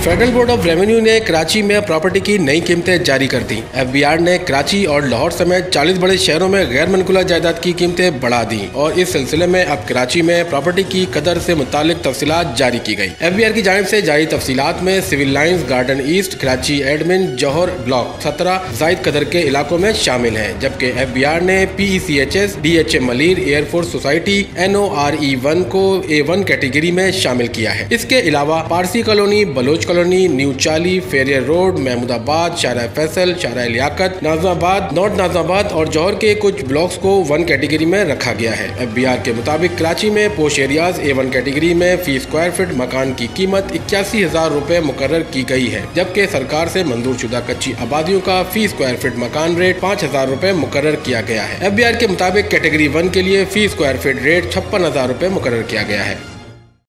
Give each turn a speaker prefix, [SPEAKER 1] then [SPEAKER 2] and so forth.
[SPEAKER 1] Federal board of revenue ने कराची में property की नई कीमतें जारी कर दी। FBR ने कराची और लाहौर समेत 40 बड़े शहरों में गैर मनकुला जायदाद की कीमतें बढ़ा दी और इस सिलसिले में अब कराची में प्रॉपर्टी की कदर से मुतालिक तफसीलात जारी की गई। FBR की जानिब से जारी तफसीलात में Civil Lines, Garden East, Karachi admin, Johar block 17 जायद कदर के इलाकों में शामिल है, जबकि FBR ने PECHS, DHA Malir, air force society NORE1 को A1 कैटेगरी में शामिल किया है। इसके अलावा Parsi colony, Baloch colony, new Chali, Frere road, Mahmoodabad, Shahrah Faisal, Shahrah Liaquat, Nazimabad, north Nazimabad और जौहर के कुछ ब्लॉक्स को 1 कैटेगरी में रखा गया है। FBR के मुताबिक कराची में पोश एरियाज A1 कैटेगरी में फी स्क्वायर फीट मकान की कीमत 81,000 रुपए मुकर्रर की गई है, जबकि सरकार से मंजूर शुदा कच्ची आबादियों का फी स्क्वायर फीट मकान रेट 5,000 रुपए मुकर्रर किया गया है। FBR के मुताबिक कैटेगरी 1 के लिए फी स्क्वायर फीट रेट 56,000 रुपए मुकर्रर किया गया है।